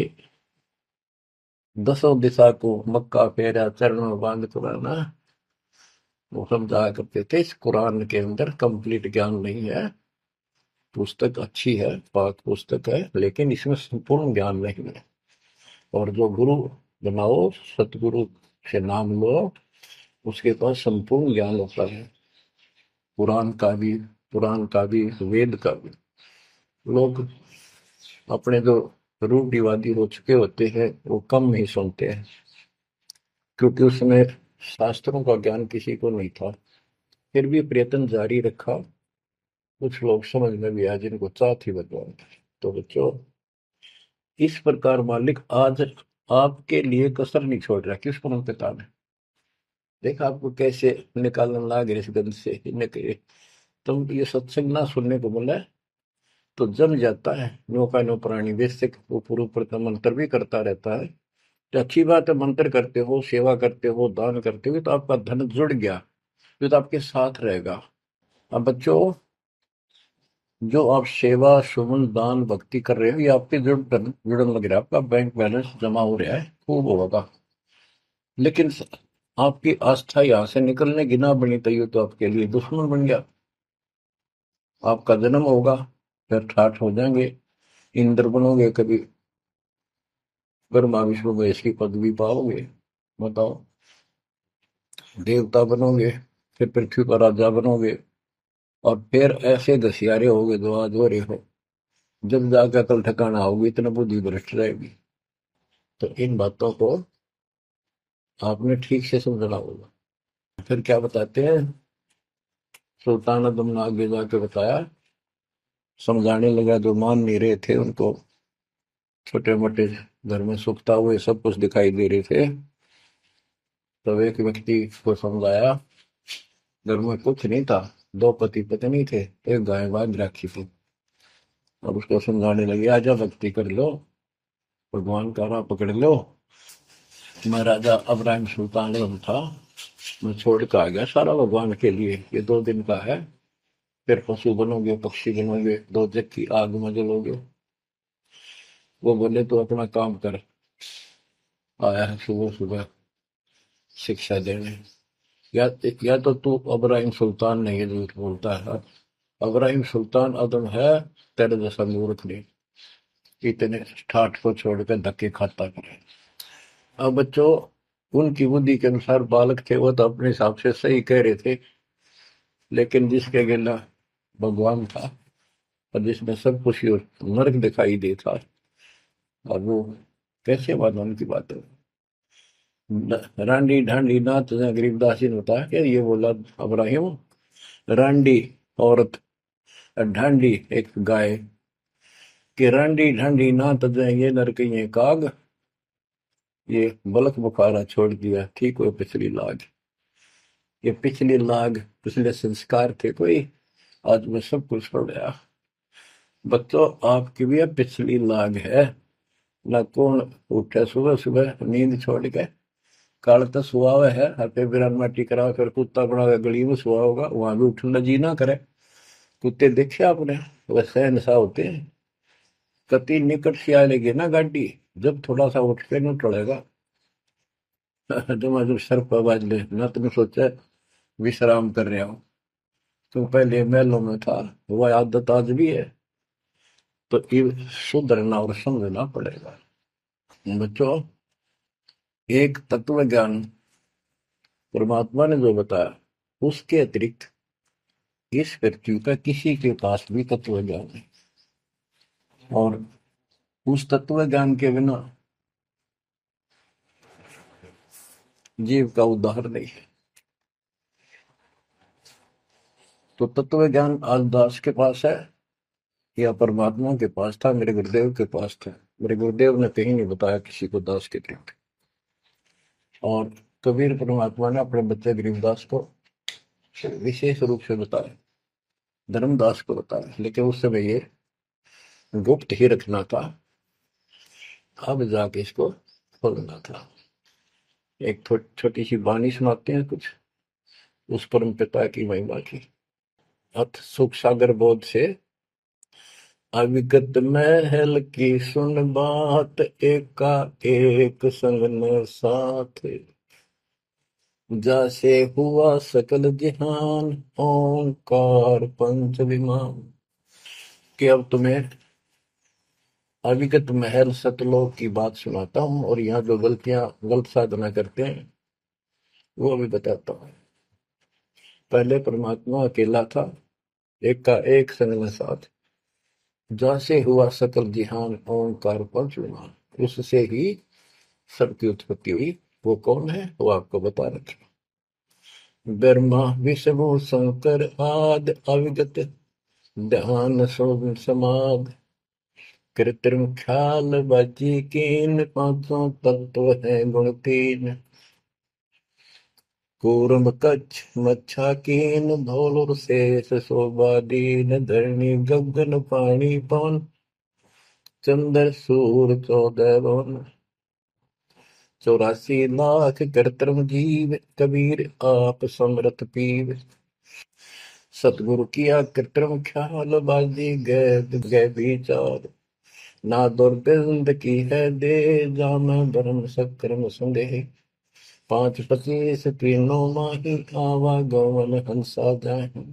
दसों दिशा को मक्का फेरा, चरणों बांध कुराना, वो समझाया करते थे। इस कुरान के अंदर कंप्लीट ज्ञान नहीं है, पुस्तक अच्छी है, पाक पुस्तक है, लेकिन इसमें संपूर्ण ज्ञान नहीं है। और जो गुरु बनाओ, सतगुरु से नाम लो, उसके पास संपूर्ण ज्ञान होता है, कुरान का भी, पुराण का भी, वेद का भी। लोग अपने जो रूढ़िवादी हो चुके होते हैं, वो कम ही सुनते हैं, क्योंकि उसमें शास्त्रों का ज्ञान किसी को नहीं था। फिर भी प्रयत्न जारी रखा, कुछ लोग समझ में भी आए जिनको चाह थी भगवान। तो बच्चों, इस प्रकार मालिक आज आपके लिए कसर नहीं छोड़ रहा। किस पर पिता ने देखा आपको कैसे निकालने लगे इस गंध से, निकले। तुम ये सत्संग ना सुनने को मिला है तो जम जाता है, नौका नो प्राणी वैसे ऊपर ऊपर का मंत्र भी करता रहता है। तो अच्छी बात है, मंत्र करते हो, सेवा करते हो, दान करते हो, तो आपका धन जुड़ गया, जो तो आपके साथ रहेगा। अब बच्चों, जो आप सेवा सुमन दान भक्ति कर रहे हो, ये आपके जुड़ जुड़न लग रहा है, आपका बैंक बैलेंस जमा हो रहा है, खूब होगा। लेकिन स- आपकी आस्था यहाँ से निकलने की ना बनी तैयो, तो आपके लिए दुश्मन बन गया। आपका जन्म होगा, फिर ठाठ हो जाएंगे, इंद्र बनोगे, कभी ब्रह्मा विष्णु महेश की पदवी पाओगे, बताओ, देवता बनोगे, फिर पृथ्वी पर राजा बनोगे, और फिर ऐसे घसियारे होगे जो आज हो रहे हो। जब जाकर कल ठिकाना होगी, इतना बुद्धि भ्रष्ट रहेगी। तो इन बातों को आपने ठीक से समझना होगा। फिर क्या बताते हैं, सुल्तान आदम ने आगे जाके बताया, समझाने लगा, जो मान नहीं रहे थे उनको, छोटे मोटे घर में सुखता हुए सब कुछ दिखाई दे रहे थे। तब एक व्यक्ति को समझाया, घर में कुछ नहीं था, दो पति पत्नी थे, एक गाय बांध रखी थी। अब उसको समझाने लगे, आजा भक्ति कर लो, भगवान का राह पकड़ लो। मैं राजा इब्राहिम सुल्तान आजम था, मैं छोड़ कर आ गया सारा भगवान के लिए, ये दो दिन का है, फिर पशु बनोगे, पक्षी बनोगे, दो जग की आग में जलोगे। वो बोले, तो अपना काम कर, आया है सुबह सुबह शिक्षा देने। या या तो तू इब्राहिम सुल्तान नहीं है, झूठ बोलता है। इब्राहिम सुल्तान आदम है, तेरे जैसा मूर्ख नहीं, इतने ठाठ को छोड़कर धक्के खाता करे। अब बच्चों, उनकी बुद्धि के अनुसार बालक थे, वो तो अपने हिसाब से सही कह रहे थे, लेकिन जिसके गिला भगवान था, और जिसमें सब कुछ ही नर्क दिखाई देता, और वो कैसे मानो उनकी बात है। रांडी ढांडी नाथ, गरीबदास जी ने बताया कि ये बोला इब्राहिम, रांडी औरत ढांडी एक गाय कि रांडी ढांडी ना तजे ये नर के ये काग, ये बलक बुखारा छोड़ दिया ठीक हो पिछली लाग। ये पिछली लाग पिछले संस्कार थे कोई, आज मैं सब कुछ पढ़ गया। बच्चों आपकी भी अब पिछली लाग है ना। कौन उठे सुबह सुबह नींद छोड़ के, काल तो सुआ हुआ है हते बिरान माटी करा फिर कुत्ता बना के गली में सुआ होगा, वहां भी उठना जी ना करे। कुत्ते देखे आपने वैसे नशा होते हैं। कति निकट से आ लेगी ना गाड़ी, जब थोड़ा सा उठ के न टलेगा जब मैं सर पर आवाज ले ना, तुम सोचा विश्राम कर रहा हूँ। तुम पहले महलों में था, वह आदत आज भी है, तो ये सुधरना और समझना पड़ेगा। बच्चों एक तत्व ज्ञान परमात्मा ने जो बताया, उसके अतिरिक्त इस पृथ्वी का किसी के पास भी तत्व ज्ञान नहीं, और उस तत्व ज्ञान के बिना जीव का उद्धार नहीं है। तो तत्व ज्ञान आज दास के पास है या परमात्मा के पास था, मेरे गुरुदेव के पास था। मेरे गुरुदेव ने कहीं नहीं बताया किसी को दास के अतिरिक्त। और कबीर परमात्मा ने अपने बच्चे गरीबदास को विशेष रूप से बताया, धर्मदास को बताया, लेकिन उस समय ये गुप्त ही रखना था, अब जाके इसको खोलना था। एक छोटी सी वाणी सुनाते हैं कुछ उस परम पिता की महिमा की। अथ सुख सागर बोध से अविगत महल की सुन बात, एका एक संग न साथ, जैसे हुआ सकल जहान ओंकार पंच विमान। कि अब तुम्हें अविगत महल सतलोक की बात सुनाता हूं, और यहाँ जो गलतियां गलत साधना करते हैं वो भी बताता हूं। पहले परमात्मा अकेला था, एक का एक संग में साथ, जैसे हुआ सकल जिहान ओंकार पंच विमान, उससे ही सबकी उत्पत्ति हुई। वो कौन है वो आपको बता रखे। ब्रह्मा विष्णु शंकर आद अविगत ध्यान सोम समाध, कृत्रिम ख्याल बाजी कीन, पांचों तत्व है गुण तीन। कूर्म कच्छ मच्छा कीन, धौल शेष शोभा दीन, धरणी गगन पानी पवन, चंद्र सूर चौदह वन। चौरासी लाख कृत्रिम जीव, कबीर आप समरथ पीव। सतगुरु किया कृत्रिम ख्याल, बाजी गए गए विचार, ना दुर्बिंद की है दे, जान धर्म सक्रम संदेह। पांच पच्चीस तीनों माही, आवा गवन हंसा जाए।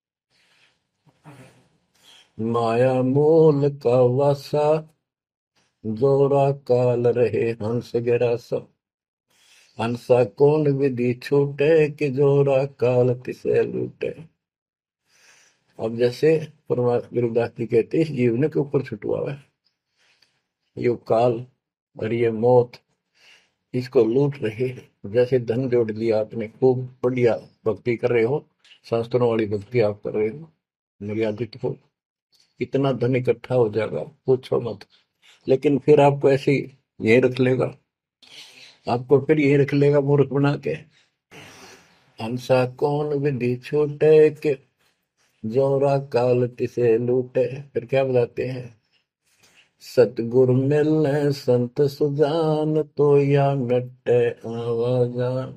माया मूल का वासा, जोरा काल रहे हंस गिरासा। हंसा कौन विधि छूटे, कि जोरा काल तिसे लूटे। अब जैसे परमात्मा गुरुदास जी कहते हैं, इस जीवन के ऊपर छुटवा है ये काल और ये मौत, इसको लूट रहे। जैसे धन जोड़ लिया आपने, खूब बढ़िया भक्ति कर रहे हो, शास्त्रों वाली भक्ति आप कर रहे हो, मर्यादित हो, इतना धन इकट्ठा हो जाएगा पूछो मत। लेकिन फिर आपको ऐसे यही रख लेगा, आपको फिर यही रख लेगा मूर्ख बना के। हंसा कौन विधि छूटे, के जोरा काल तिसे लूटे। फिर क्या बताते हैं, सतगुरु मिलने संत सुजान, तो या मिटे आवाजान।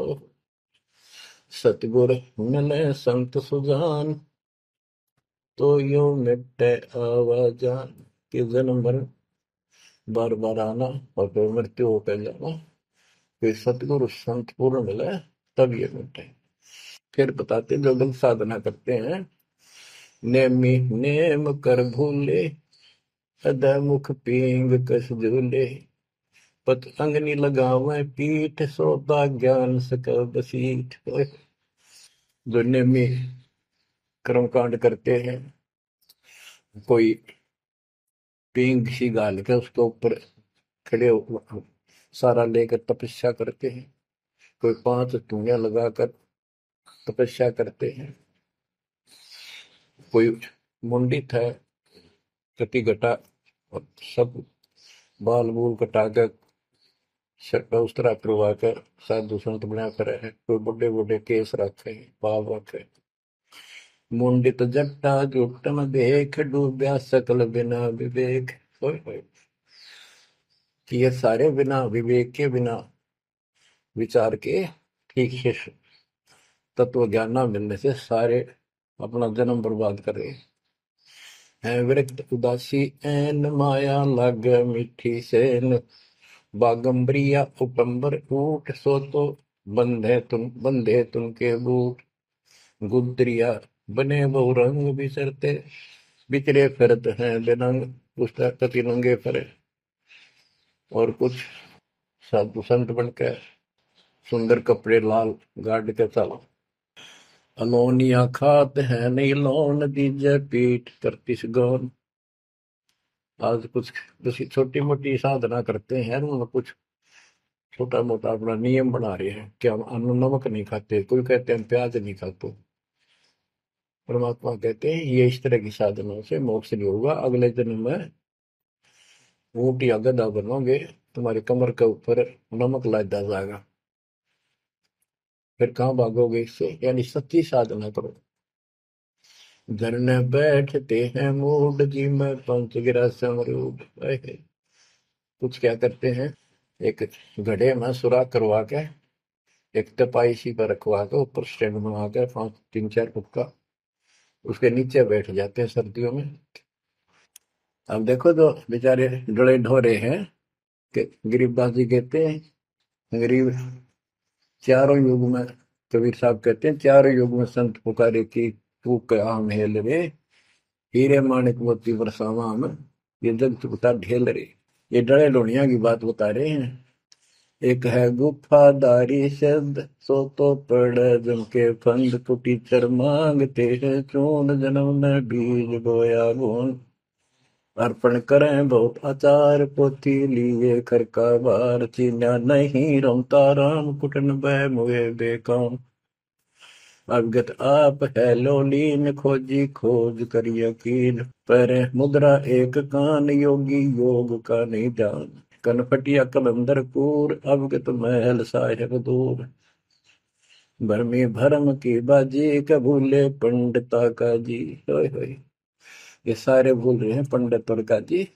सतगुरु मिले संत सुजान, तो यो मिटे आवाजान। कि जन्म भर बार बार आना और फिर मृत्यु होकर जाना, फिर सतगुरु संत पूर्ण मिले तब ये मिटे। फिर बताते जो लोग साधना करते हैं, नेमी नेम कर भूले, अदा मुख पींग कस झूले। पत अंगनी लगावे पीठ, सोता ज्ञान सकल बसीठ। जो नेमी कर्म कांड करते हैं, कोई पींग सी गाल के उसके ऊपर खड़े हो सारा लेकर तपस्या करते हैं, कोई पांच धुनिया लगाकर तपस्या करते हैं, कोई मुंडित है, कति घटा, और सब बाल बूल कटा कर शर्ट उस तरह करवा कर साधु संत बना कर है। कोई बड़े बड़े केस रखे, बाल रखे। मुंडित जट्टा जुटम देख, डूबया सकल बिना विवेक। होय होय। कि ये सारे बिना विवेक के, बिना विचार के, ठीक से तत्व ज्ञान न मिलने से सारे अपना जन्म बर्बाद कर रहे हैं। विरक्त उदासी एन, माया लग मीठी सेन, बागंबरिया उपंबर ऊट, सो तो बंधे तुम बंधे तुम के बूट। गुदरिया बने बहु रंग बिसरते, बिचरे फिरत हैं बेनंग। पुस्तक कति नंगे फरे। और कुछ साधु संत बनकर सुंदर कपड़े लाल गाड़ के चलो। अलोनिया खात है नहीं लोन, दीजे पीठ करतिस गौन। आज कुछ किसी छोटी मोटी साधना करते हैं, उनमें कुछ छोटा मोटा अपना नियम बना रहे हैं कि हम अन्न नमक नहीं खाते, कोई कहते हैं प्याज नहीं खाते। परमात्मा कहते हैं ये इस तरह की साधनों से मोक्ष नहीं होगा, अगले जन्म में ऊंट या गधा बनोगे, तुम्हारी कमर के ऊपर नमक लादा जाएगा, फिर कहाँ भागोगे इससे। यानी सच्ची साधना करो। झरने बैठते हैं मूड, जी में पंच गिरा समरूप। कुछ क्या करते हैं, एक घड़े में सुराख करवा के, एक तपाई सी पर रखवा के, ऊपर स्टैंड बना के पांच तीन चार फुट का, उसके नीचे बैठ जाते हैं सर्दियों में। अब देखो जो बेचारे डरे ढोरे हैं कि गरीबदास जी कहते हैं, गरीब चारों युग में, कबीर साहब कहते हैं चारों युग में संत पुकारे की तू क्या हेल रे, हीरे माणिक मोती बरसावा हम, ये जग चुकता ढेल रे। ये डरे लोनिया की बात बता रहे हैं। एक है गुफादारी शब्द, सो तो पड़ जम के फंद, कुटी चर मांगते हैं चून, जन्म ने बीज बोया गुण। अर्पण करें बहुत आचार, पोथी लिए खर का बार, चीन्या नहीं रमता राम, कुटन बह मुए बेकाम। अवगत आप है लोलीन, खोजी खोज कर यकीन, पर मुद्रा एक कान, योगी योग का नहीं जान। कनपटिया कलंदर कूर, अवगत महल साहेब दूर। भरमी भरम की बाजी, कबूले पंडिता का जी। होय होय। ये सारे भूल रहे हैं पंडित और का जी।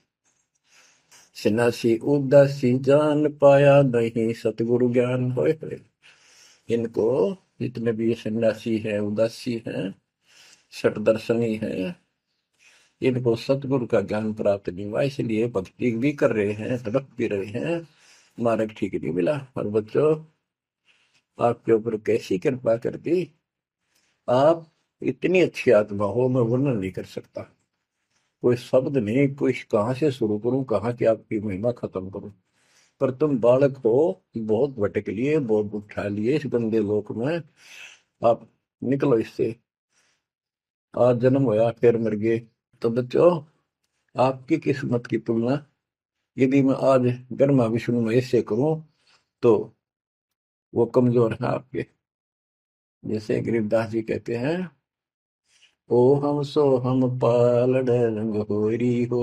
सन्यासी उदासी जान, पाया नहीं सतगुरु ज्ञान। होय होय। इनको जितने भी ये सन्यासी है, उदासी है, सट दर्शनी है, इनको सतगुरु का ज्ञान प्राप्त नहीं हुआ, इसलिए भक्ति भी कर रहे हैं, तड़प भी रहे हैं, मार्ग ठीक नहीं मिला। और बच्चों, आपके ऊपर कैसी कृपा कर दी, आप इतनी अच्छी आत्मा हो, मैं वर्णन नहीं कर सकता। कोई शब्द नहीं, कोई कहाँ से शुरू करूं, कहाँ की आपकी महिमा खत्म करूं। पर तुम बालक हो, बहुत भटक लिए, बहुत उठा लिए इस गंदे लोक में, आप निकलो इससे। आज जन्म होया फिर मर गए। तो बच्चों, आपकी किस्मत की तुलना यदि मैं आज ब्रह्मा विष्णु महेश से करूं तो वो कमजोर है आपके। जैसे गरीबदास जी कहते हैं, ओ हम सो हम पालड़ रंग होरी हो,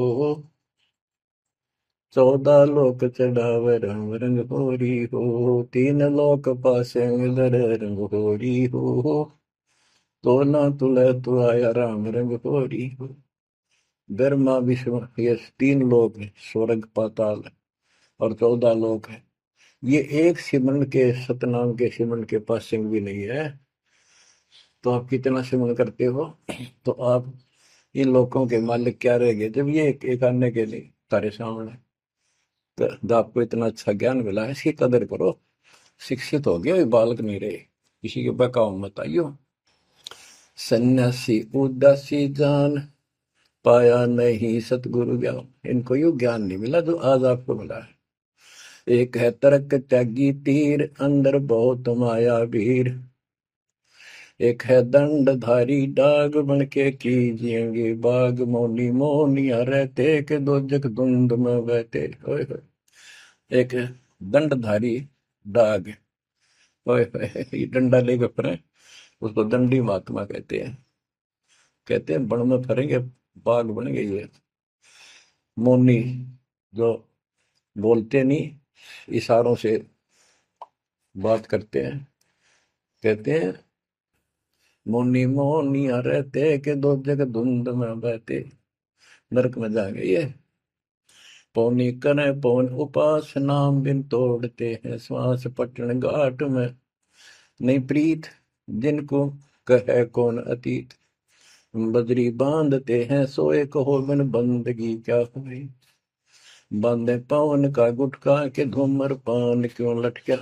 चौदह लोक चढ़ाव रंग रंग होरी हो, तीन लोक पासे दर रंग होरी हो, तो ना तुले तु आया राम रंग होरी हो। ब्रह्मा विष्णु ये तीन लोक है, स्वर्ग पाताल और चौदह लोक है। ये एक सिमरन के, सतनाम के सिमरन के पास सिंह भी नहीं है। तो आप कितना सिमरन करते हो, तो आप इन लोगों के मालिक क्या रह गए जब ये एक, एक आने के लिए तारे सामने। तो आपको इतना अच्छा ज्ञान मिला है, इसकी कदर करो। शिक्षित हो गए, बालक नहीं रहे, किसी के बकाओ मत आइयो। सन्यासी उदासी जान, पाया नहीं सतगुरु ज्ञान। इनको यू ज्ञान नहीं मिला जो आज आपको मिला है। एक है तर्क त्यागी तीर, अंदर बहुत माया वीर। एक है दंडधारी डाग, बन के कीजिएंगे बाग, मौनी मौनिया रहते के दो जग धुंध में बहते। ओए होए। एक दंडधारी डाग, ओए होए, ये डंडा लेकर फिरे, उसको दंडी महात्मा कहते हैं। कहते हैं बन में फरेंगे बाग बनेंगे। ये मौनी जो बोलते नहीं, इशारों से बात करते हैं, कहते हैं मौनी मौनिया रहते के दो जग धुंध में बहते, नरक में जाएंगे ये। पौनी करें पौन उपास नाम बिन तोड़ते हैं श्वास पटन घाट में, नहीं प्रीत जिनको कहे कौन अतीत, बजरी बांधते हैं सोए कहो बिन बंदगी क्या हुई, बांधे पवन का गुटका के धूमर पान क्यों लटका,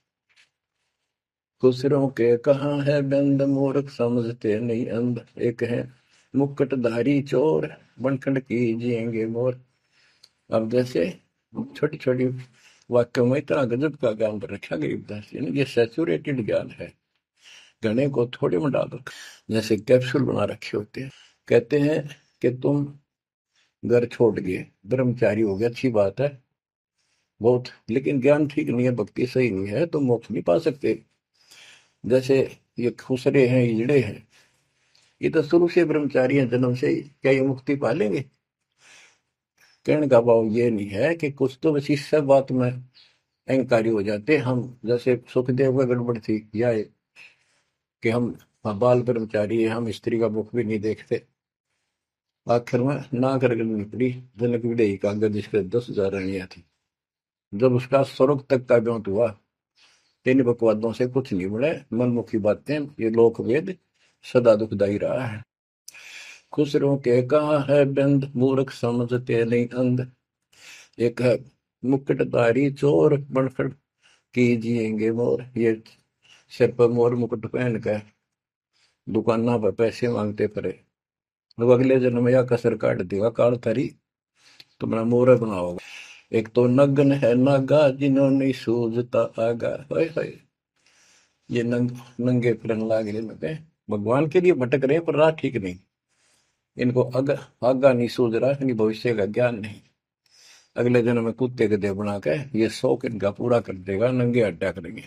खुसरों के कहाँ है बंद मूर्ख समझते नहीं अंध, एक है मुकुटधारी चोर बनखंड कीजिएंगे मोर। अब जैसे छोटी छोटी वाक्यों में इतना गजब का ज्ञान रखा गरीबदास जी ने, ये सैचुरेटेड ज्ञान है, गणे को थोड़े में डाल रखा, जैसे कैप्सूल बना रखे होते हैं। कहते हैं कि तुम घर छोड़ गए, ब्रह्मचारी हो गया, अच्छी बात है बहुत, लेकिन ज्ञान ठीक नहीं है, भक्ति सही नहीं है, तो मोक्ष नहीं पा सकते। जैसे ये खुसरे हैं, इजड़े हैं, ये तो शुरू से ब्रह्मचारी हैं जन्म से ही, क्या ये मुक्ति पा लेंगे? कहने का भाव ये नहीं है कि कुछ तो बस इस सब बात में अहंकारी हो जाते हम, जैसे सुखदेव का गड़बड़ थी या कि हम बाल ब्रह्मचारी है, हम स्त्री का मुख भी नहीं देखते। आखिर में ना कर निकली जनक विदेही का, जिसके दस हजार रानियां थी। जब उसका स्वर्ग तक का ब्योंत हुआ, तीन बकवादों से कुछ नहीं मिले, मनमुखी बातें, ये लोक वेद सदा दुखदाई रहा है। खुसरों के कहा है बंद मूर्ख समझते नहीं अंध, एक है मुकुटधारी चोर बनखड़ कीजिएंगे मोर, ये सिर पर मोर मुकुट पहन कर दुकाना पर पैसे मांगते पड़े, तो अगले जन्म में या कसर काट देगा काल थारी, तुम्हारा मोर बनाओगा। एक तो नग्न है नागा जिन्होंने सूझता आगा, हाय हाय, ये नंग नंगे फिरन लाग रहे, भगवान के लिए भटक रहे पर राह ठीक नहीं, इनको अग आगा नहीं सूझ रहा, इनकी भविष्य का ज्ञान नहीं। अगले जन्म में कुत्ते के देह बना के ये शौक इनका पूरा कर देगा, नंगे अड्डा करेंगे।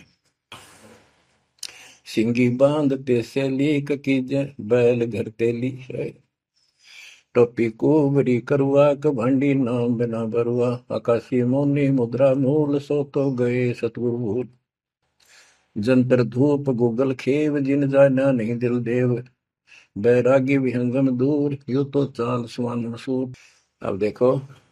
सिंगी बांधते से लीक कीजे बैल घर तेली है, टोपी कुबरी करुआ कभंडी नाम बिना बरुआ, आकाशी मौनी मुद्रा मूल सो तो गए सतगुरु भूल, जंतर धूप गूगल खेव जिन जाना नहीं दिल देव, बैरागी विहंगम दूर यू तो चाल सुवन मसूर। अब देखो,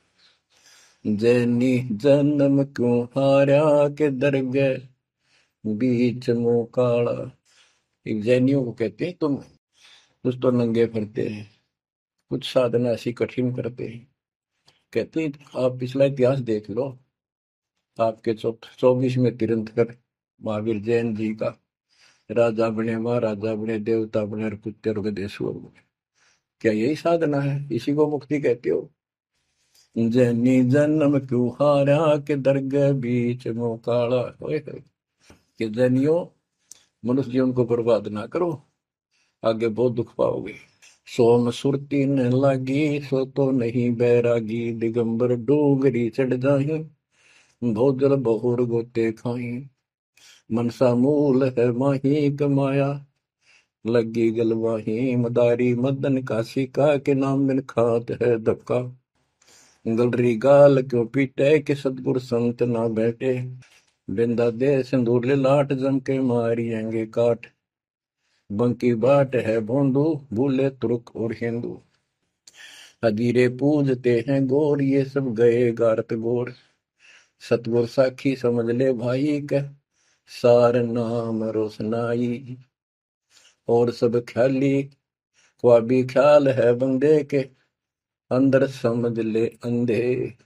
जैनी जन्म क्यों हारा के दरगे बीच मुंह काला, एक जैनियों को कहते हैं तुम कुछ तो नंगे फिरते हैं, कुछ साधना ऐसी कठिन करते हैं। कहते हैं आप पिछला इतिहास देख लो, आपके चौबीस में तीर्थंकर महावीर जैन जी का, राजा बने महाराजा बने देवता बने और कुत्ते और गधेश्वर बने, क्या यही साधना है? इसी को मुक्ति कहते हो? जैनी जन्म क्यों हारा के दरगाह बीच मुंह काला, कि जैनियों मनुष्य जीवन को बर्बाद ना करो, आगे बहुत दुख पाओगे। सोम सुरती न लागी सो तो नहीं बैरागी, दिगंबर डोगरी चढ़ जाही भोजल बहुर गोते खाई, मनसा मूल है माही कमाया लगी गलवाही, मदारी मदन काशी का के नाम बिन खात है धक्का, गलरी गाल क्यों पीटे के सतगुर संत ना बैठे, बिंदा दे सिंदूर ले लाट जम के मारियेंगे काट, बंकी बाट है भोंदू भूले तुर्क और हिंदू, हदीरे पूजते हैं गोर ये सब गए गारत गोर, सतगुर साखी समझ ले भाई का सार नाम रोशनाई, और सब ख्याली ख्वाबी ख्याल है बंदे के अंदर समझ ले अंधे,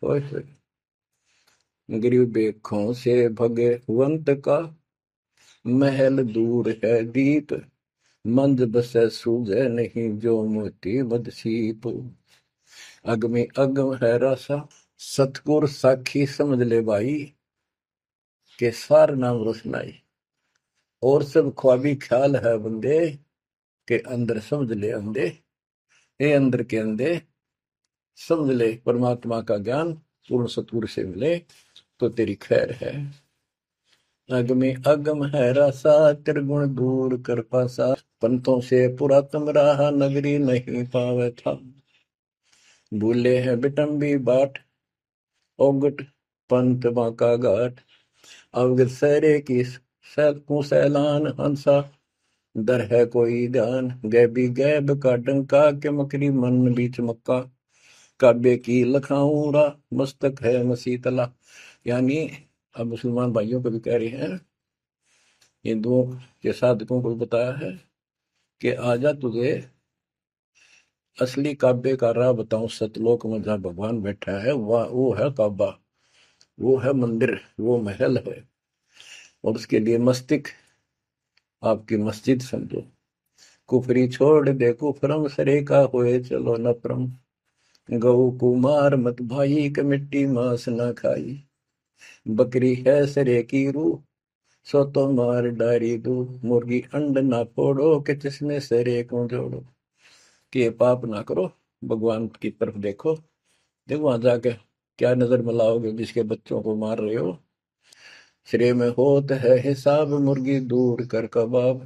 गरीब बेखों से भगवंत का महल दूर है दीप, मंद बसे सूझे नहीं जो मोती बदसीप, अगमी अगम है रसा सतगुर साखी समझ ले भाई के सार नाम रोशनाई, और सब ख्वाबी ख्याल है बंदे के अंदर समझ ले अंधे, ए अंदर के अंधे समझ ले परमात्मा का ज्ञान पूर्ण सतगुर से मिले तो तेरी खैर है। अगमे अगम है रासा, त्रिगुण दूर कर पासा। पंथों से पुरातन रहा, नगरी नहीं पावे था। भूले हैं बिटम्बी बाट, ओगट पंथ बांका घाट। अवगत सहरे की सैलकों सैलान, हंसा दर है कोई ध्यान। गैबी गैब का डंका, के मकरी मन बीच मक्का। काबे की लखाऊं रा, मस्तक है मसीतला। यानी अब मुसलमान भाइयों को भी कह रहे हैं, हिंदुओं के साधकों को बताया है कि आजा तुझे असली काबे का राह बताऊं। सतलोक में जहाँ भगवान बैठा है वह वो है काबा, वो है मंदिर, वो महल है। और उसके लिए मस्तिक आपकी मस्जिद समझो। कुफरी छोड़ दे कुफरम, सरे का होए चलो नफरम। गऊ कुमार मत भाई, के मिट्टी मांस ना खाई। बकरी है सरे की रूह, सो तो मार डारी दू। मुर्गी अंड ना फोड़ो, के जिसमें सरे को जोड़ो। कि ये पाप ना करो, भगवान की तरफ देखो। देखो वहां जाके क्या नजर मिलाओगे, जिसके बच्चों को मार रहे हो। श्रेय में होत है हिसाब, मुर्गी दूर कर कबाब।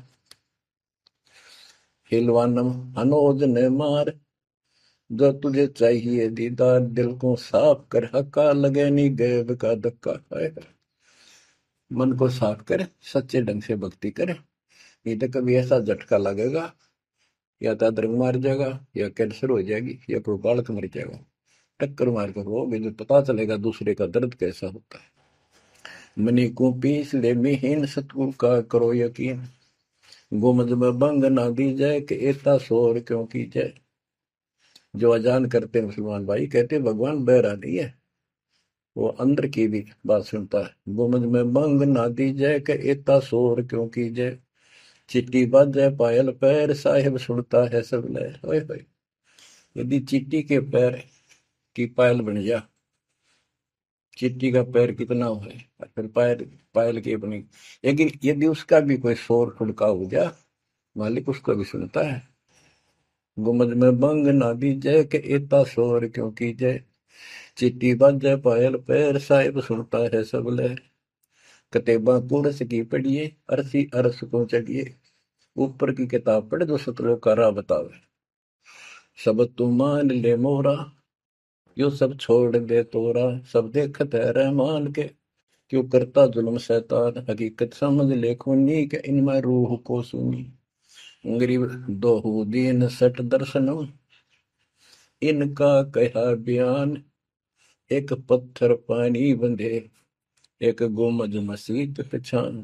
हिलवानम अनोज ने मार, जो तुझे चाहिए दीदार। दिल को साफ कर, हक्का लगे नी गैब का धक्का है। मन को साफ कर, सच्चे ढंग से भक्ति कर। नहीं तो कभी ऐसा झटका लगेगा, या तो अदरंग मार जाएगा, या कैंसर हो जाएगी, या कोई बालक मर जाएगा। टक्कर मार कर वो भी पता चलेगा दूसरे का दर्द कैसा होता है। मनी को पीस ले मिहीन, सतगुरु का करो यकीन। गुमज में बंग ना दी जाए, कि एता शोर क्यों की जाए। जो अजान करते मुसलमान भाई कहते भगवान बहरा नहीं है, वो अंदर की भी बात सुनता है। गुमज में बंग ना दी जाए, कि एता शोर क्यों की जाए। चिट्टी बाजे पायल पैर, साहिब सुनता है सब लहर। ओए होए, यदि चिट्टी के पैर की पायल बन जा, चिट्टी का पैर कितना हो है, और फिर पायल पायल की बनी। लेकिन यदि उसका भी कोई शोर खुड़का हो जा, मालिक उसको भी सुनता है। गुमज में बंग ना दी जय, के एता शोर क्यों की जय। चिट्टी बाजे पायल पैर, साहिब सुनता है सब लहर। कतेबा कुरस की पढ़िए, अरसी अरस को चढ़िए। ऊपर की किताब पढ़, जो सतलोक का राह बतावे। सब तू मान ले मोरा, यो सब छोड़ दे तोरा। सब देखत है रहमान के, क्यों करता जुल्म शैतान। हकीकत समझ ले खूनी, के इनमें रूह को सुनी। गरीब दोहू दीन सट दर्शनम, इनका कहा बयान। एक पत्थर पानी बंधे, एक गुमज मसीत पहचान।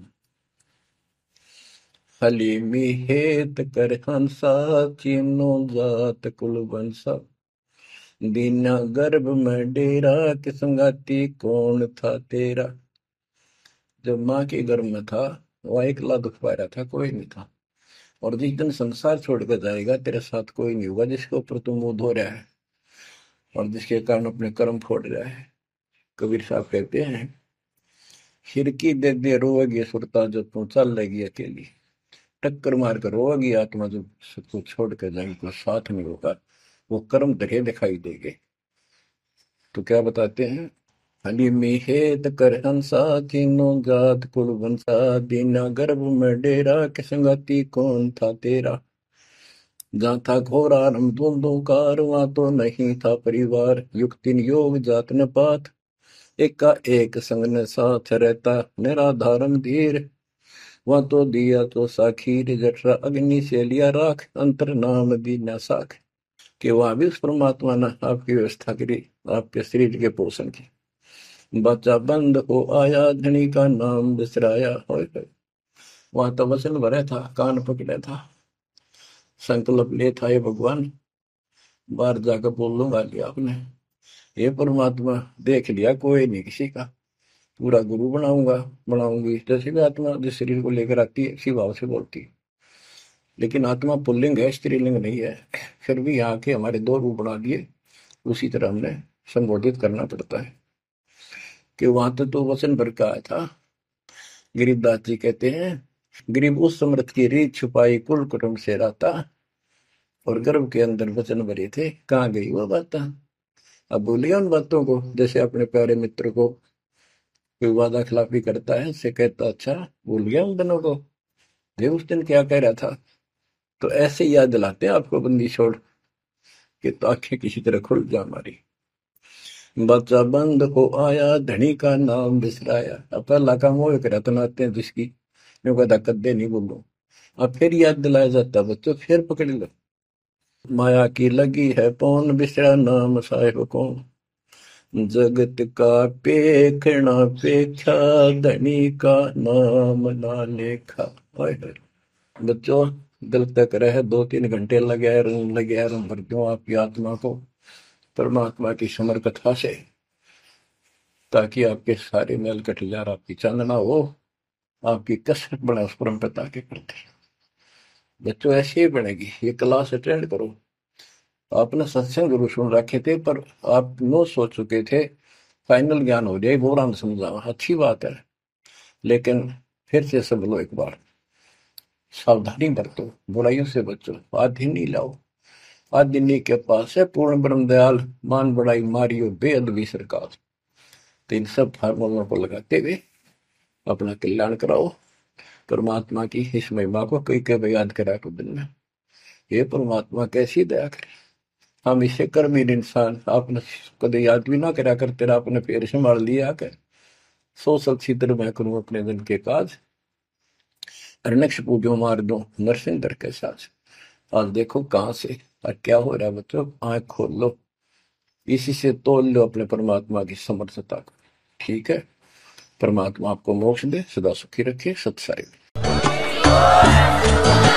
हलीमी हेत कर हंसा, चीनो जात कुल बंसा। दीना गर्भ में डेरा, कि संगाती कौन था तेरा। जब माँ के गर्भ में था वह अकेला दुख पा रहा था, कोई नहीं था। और जिस दिन संसार छोड़ कर जाएगा, तेरे साथ कोई नहीं होगा, जिसके ऊपर तुम मुंह धो रहा है और जिसके कारण अपने कर्म फोड़ रहा है। कबीर साहब कहते हैं, खिड़की दे दे रोएगी सुरता, जो तू चल लेगी अकेली। टक्कर मार कर रोएगी आत्मा, जो सबको छोड़ कर जाएगी, कोई साथ नहीं होगा, वो कर्म धरे दिखाई देंगे। तो क्या बताते हैं, हली मिहेत कर हंसा, तीनों जात कुल बंसा। दीना गर्भ में डेरा, के संगति कौन था तेरा। जहाँ था घोर आरंभ धुंधुकार, वहां तो नहीं था परिवार। युक्ति योग जात न पात, एक का एक संग न साथ रहता। निराधारम धीर, वहां तो दिया तो साखीर। जठरा अग्नि से लिया राख, अंतर नाम दीना साख। कि वहां भी उस परमात्मा ने आपकी व्यवस्था करी, आपके शरीर के पोषण की। बच्चा बंद हो आया, धनी का नाम बिसराया। होए होए, वहां तो वचन भरा था, कान पकड़ा था, संकल्प ले था, ये भगवान बाहर जाकर बोल लूंगा लिया आपने। ये परमात्मा देख लिया कोई नहीं किसी का, पूरा गुरु बनाऊंगा बनाऊंगी। जैसे भी आत्मा जिस शरीर को लेकर आती है, इसी भाव से बोलती है। लेकिन आत्मा पुल्लिंग है, स्त्रीलिंग नहीं है। फिर भी यहाँ के हमारे दो रूप बना दिए, उसी तरह हमने संबोधित करना पड़ता है। कि वहां तो, तो वचन भर का आया था। गरीबदास जी कहते हैं, गरीब उस समृद्ध की रीत छुपाई, कुल कुटुंब से रहता। और गर्भ के अंदर वचन भरे थे, कहाँ गई वो बात। अब भूलिए उन बातों को, जैसे अपने प्यारे मित्र को कोई वादा खिलाफी करता है, उससे कहता अच्छा भूल गया उन दिनों को, ये उस दिन क्या कह रहा था। तो ऐसे ही याद दिलाते हैं आपको बंदी छोड़ के, तो आंखें किसी तरह खुल जा हमारी। बच्चा बंद हो आया, धनी का नाम बिसराया। अब पहला काम वो करा तो नाते हैं जिसकी यूं कहता कद्दे नहीं बोलो। अब फिर याद दिलाया जाता बच्चों, फिर पकड़ लो। माया की लगी है पौन, बिसरा नाम साहेब कौन। जगत का पेखना पेखा, धनी का नाम ना लेखा। हाय हाय। बच्चों दिल तक रहे दो तीन घंटे लगे रहूं लगे रहूं भर दूं आपकी आत्मा को परमात्मा की समर कथा से, ताकि आपके सारे मेल कट जा, आपकी चांदना हो, आपकी कसरत बने उस परम पिता के प्रति। बच्चों ऐसे ही बनेगी। ये क्लास अटेंड करो। आपने सत्संग जरूर सुन रखे थे, पर आप नो सोच चुके थे फाइनल ज्ञान हो जाए, बोरान समझा, अच्छी बात है, लेकिन फिर से सब लो एक बार। सावधानी बरतो, बुराइयों से बचो, आदि नहीं लाओ। आदि के पास है पूर्ण ब्रह्म दयाल, मान बड़ाई मारियो बेअदबी सरकार। तो इन सब फार्मूलों को लगाते हुए अपना कल्याण कराओ। परमात्मा की इस महिमा को कई कई याद करा को दिन में, ये परमात्मा कैसी दया करे। हम इसे कर्महीन इंसान, आपने कदे याद भी ना करा कर, तेरा आपने पैर संभाल लिया कर। सो सलसीधर मैं करूं अपने दिन के काज, अरनक्ष पूजो मार दो नरसिंह दर के साथ। आज देखो कहां से और क्या हो रहा है बच्चों, आंख खोल लो, इसी से तोल लो अपने परमात्मा की समर्थता को। ठीक है, परमात्मा आपको मोक्ष दे, सदा सुखी रखे। सत्साई।